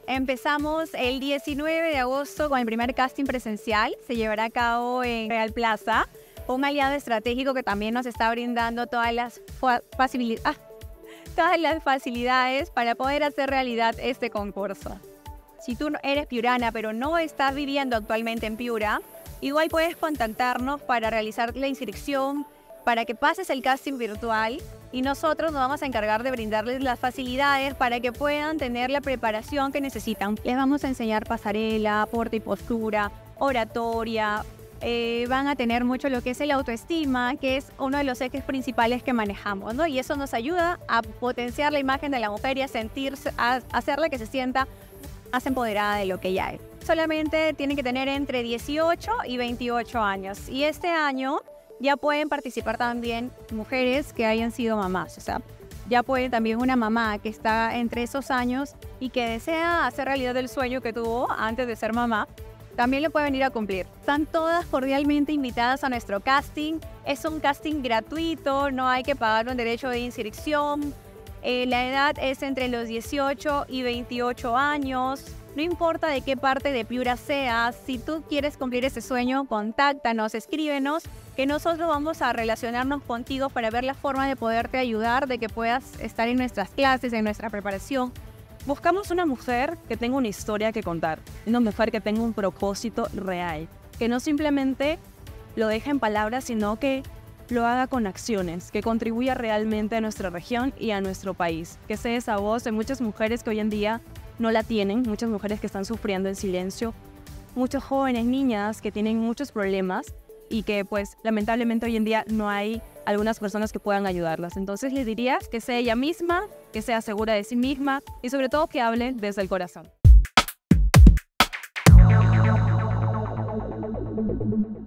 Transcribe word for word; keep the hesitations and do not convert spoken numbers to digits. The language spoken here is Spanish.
Empezamos el diecinueve de agosto con el primer casting presencial. Se llevará a cabo en Real Plaza, un aliado estratégico que también nos está brindando todas las, facilidades, ah, todas las facilidades para poder hacer realidad este concurso. Si tú eres piurana pero no estás viviendo actualmente en Piura, igual puedes contactarnos para realizar la inscripción, para que pases el casting virtual y nosotros nos vamos a encargar de brindarles las facilidades para que puedan tener la preparación que necesitan. Les vamos a enseñar pasarela, porte y postura, oratoria, eh, van a tener mucho lo que es el autoestima, que es uno de los ejes principales que manejamos, ¿no? Y eso nos ayuda a potenciar la imagen de la mujer y a sentirse, a hacerla que se sienta más empoderada de lo que ya es. Solamente tienen que tener entre dieciocho y veintiocho años y este año ya pueden participar también mujeres que hayan sido mamás, o sea, ya puede también una mamá que está entre esos años y que desea hacer realidad el sueño que tuvo antes de ser mamá, también lo puede venir a cumplir. Están todas cordialmente invitadas a nuestro casting. Es un casting gratuito, no hay que pagar un derecho de inscripción. Eh, la edad es entre los dieciocho y veintiocho años. No importa de qué parte de Piura seas, si tú quieres cumplir ese sueño, contáctanos, escríbenos, que nosotros vamos a relacionarnos contigo para ver la forma de poderte ayudar, de que puedas estar en nuestras clases, en nuestra preparación. Buscamos una mujer que tenga una historia que contar, una mujer que tenga un propósito real, que no simplemente lo deje en palabras, sino que lo haga con acciones, que contribuya realmente a nuestra región y a nuestro país, que sea esa voz de muchas mujeres que hoy en día no la tienen, muchas mujeres que están sufriendo en silencio, muchos jóvenes, niñas que tienen muchos problemas y que pues lamentablemente hoy en día no hay algunas personas que puedan ayudarlas. Entonces les diría que sea ella misma, que sea segura de sí misma y sobre todo que hable desde el corazón.